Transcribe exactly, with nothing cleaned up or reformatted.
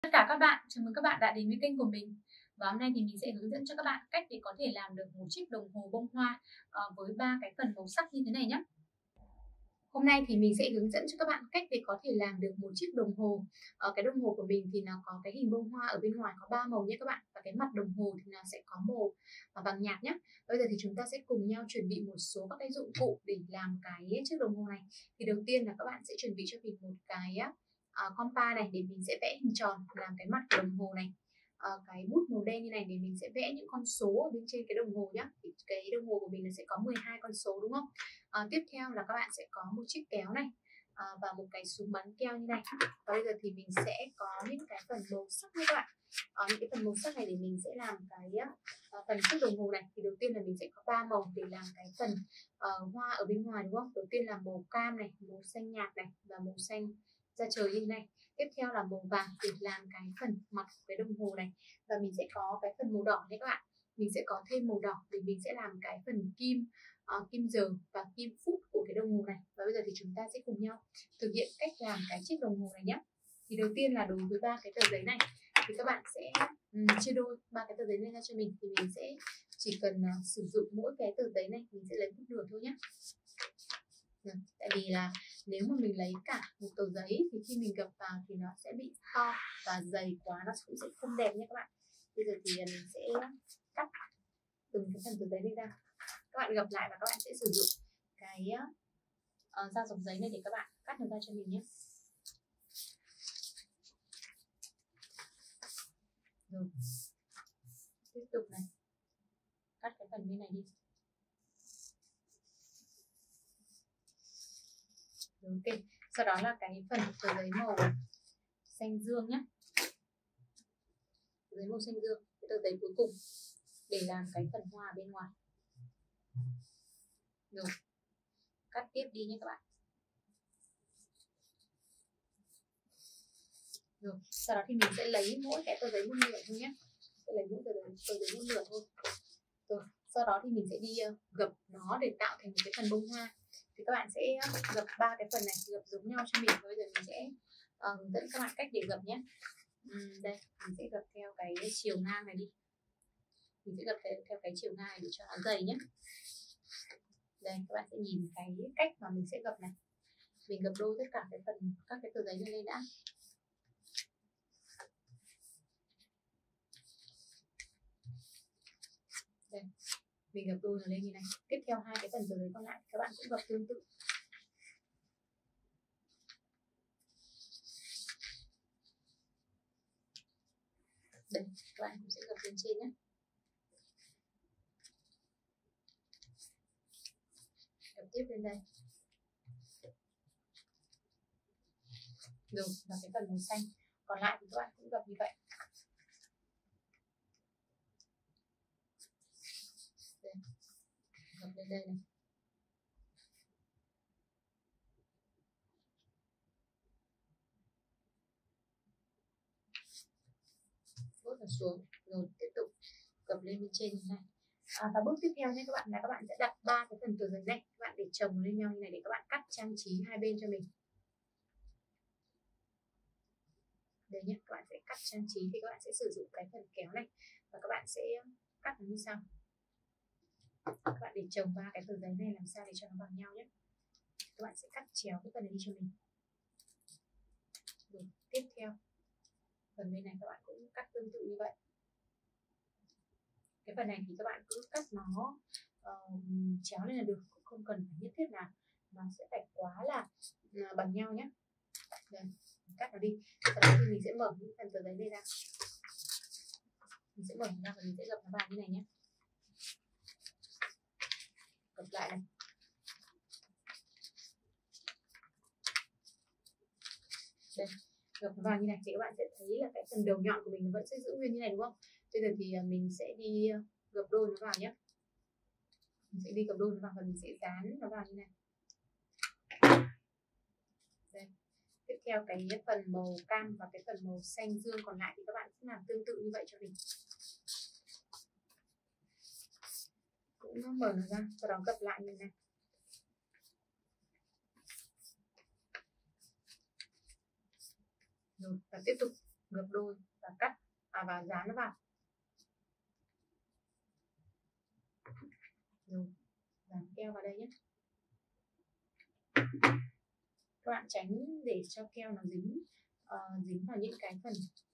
Tất cả các bạn, chào mừng các bạn đã đến với kênh của mình. Và hôm nay thì mình sẽ hướng dẫn cho các bạn cách để có thể làm được một chiếc đồng hồ bông hoa ờ, với ba cái phần màu sắc như thế này nhé. Hôm nay thì mình sẽ hướng dẫn cho các bạn cách để có thể làm được một chiếc đồng hồ. Ờ, cái đồng hồ của mình thì nó có cái hình bông hoa ở bên ngoài có ba màu nhé các bạn. Và cái mặt đồng hồ thì nó sẽ có màu ờ, vàng nhạt nhé. Bây giờ thì chúng ta sẽ cùng nhau chuẩn bị một số các cái dụng cụ để làm cái chiếc đồng hồ này. Thì đầu tiên là các bạn sẽ chuẩn bị cho mình một cái uh, compa này để mình sẽ vẽ hình tròn làm cái mặt đồng hồ này. Uh, cái bút màu đen như này để mình sẽ vẽ những con số ở bên trên cái đồng hồ nhé. Thì cái đồng hồ của mình nó sẽ có mười hai con số đúng không? À, tiếp theo là các bạn sẽ có một chiếc kéo này à, và một cái súng bắn keo như này. Và bây giờ thì mình sẽ có những cái phần màu sắc như các bạn. À, những cái phần màu sắc này để mình sẽ làm cái uh, phần chiếc đồng hồ này. Thì đầu tiên là mình sẽ có ba màu để làm cái phần uh, hoa ở bên ngoài đúng không? Đầu tiên là màu cam này, màu xanh nhạt này và màu xanh da trời như thế này. Tiếp theo là màu vàng để làm cái phần mặt của cái đồng hồ này. Và mình sẽ có cái phần màu đỏ đấy các bạn. Mình sẽ có thêm màu đỏ để mình sẽ làm cái phần kim uh, kim giờ và kim phút của cái đồng hồ này. Và bây giờ thì chúng ta sẽ cùng nhau thực hiện cách làm cái chiếc đồng hồ này nhé. Thì đầu tiên là đối với ba cái tờ giấy này thì các bạn sẽ um, chia đôi ba cái tờ giấy này ra cho mình. Thì mình sẽ chỉ cần uh, sử dụng mỗi cái tờ giấy này mình sẽ lấy một nửa thôi nhé. Được. Tại vì là nếu mà mình lấy cả một tờ giấy thì khi mình gập vào thì nó sẽ bị to và dày quá, nó cũng sẽ không đẹp nhé các bạn. Bây giờ thì mình sẽ cắt từng cái phần tờ giấy này ra. Các bạn gập lại và các bạn sẽ sử dụng cái uh, dao dòng giấy này để các bạn cắt nó ra cho mình nhé. Rồi tiếp tục này, cắt cái phần bên này đi. Rồi, ok, sau đó là cái phần tờ giấy màu xanh dương nhé, tờ giấy màu xanh dương, cái tờ giấy cuối cùng để làm cái phần hoa bên ngoài. Rồi cắt tiếp đi nhé các bạn. Rồi sau đó thì mình sẽ lấy mỗi cái tờ giấy một nửa thôi nhé, sẽ lấy mỗi tờ giấy, tờ giấy một nửa thôi. Rồi sau đó thì mình sẽ đi uh, gập nó để tạo thành một cái phần bông hoa. Thì các bạn sẽ uh, gập ba cái phần này gập giống nhau cho mình. Bây giờ mình sẽ uh, hướng dẫn các bạn cách để gập nhé. uhm, đây mình sẽ gập theo cái chiều ngang này đi. Mình sẽ gập theo, theo cái chiều ngang này để cho nó dày nhé. Đây các bạn sẽ nhìn cái cách mà mình sẽ gập này. Mình gập đôi tất cả cái phần các cái tờ giấy này lên đã. Đây, mình gập đôi nó lên như này. Tiếp theo hai cái phần tờ giấy còn lại các bạn cũng gập tương tự. Đây, các bạn cũng sẽ gập lên trên nhé. Gập tiếp lên đây. Rồi, và cái phần màu xanh còn lại thì các bạn cũng gập như vậy. Đây, gập lên đây này. Bước nó xuống, rồi tiếp tục gập lên bên trên như này. À, và bước tiếp theo nhé các bạn là các bạn sẽ đặt ba cái phần tờ giấy này, các bạn để chồng lên nhau như này để các bạn cắt trang trí hai bên cho mình. Đây nhé, các bạn sẽ cắt trang trí thì các bạn sẽ sử dụng cái phần kéo này và các bạn sẽ cắt nó như sau. Các bạn để chồng ba cái tờ giấy này làm sao để cho nó bằng nhau nhé. Các bạn sẽ cắt chéo cái phần này đi cho mình. Rồi tiếp theo phần bên này các bạn cũng cắt tương tự như vậy. Cái phần này thì các bạn cứ cắt nó uh, chéo lên là được, cũng không cần phải nhất thiết là nó sẽ phải quá là uh, bằng nhau nhé. Đây, cắt nó đi. Sau đó thì mình sẽ mở những phần tờ giấy này ra. Mình sẽ mở nó ra và mình sẽ gập nó vào như này nhé. Gập lại này. Đây, gập nó vào như này thì các bạn sẽ thấy là cái phần đầu nhọn của mình nó vẫn sẽ giữ nguyên như này đúng không? Bây giờ thì mình sẽ đi gập đôi nó vào nhé. Mình sẽ đi gập đôi nó vào và mình sẽ dán nó vào như này. Đây. Tiếp theo cái phần màu cam và cái phần màu xanh dương còn lại thì các bạn cũng làm tương tự như vậy cho mình. Cũng mở nó ra, sau đó gập lại như này. Rồi, và tiếp tục gập đôi và cắt à, và dán nó vào. Rồi, dán keo vào đây nhé. Các bạn tránh để cho keo nó dính uh, dính vào những cái phần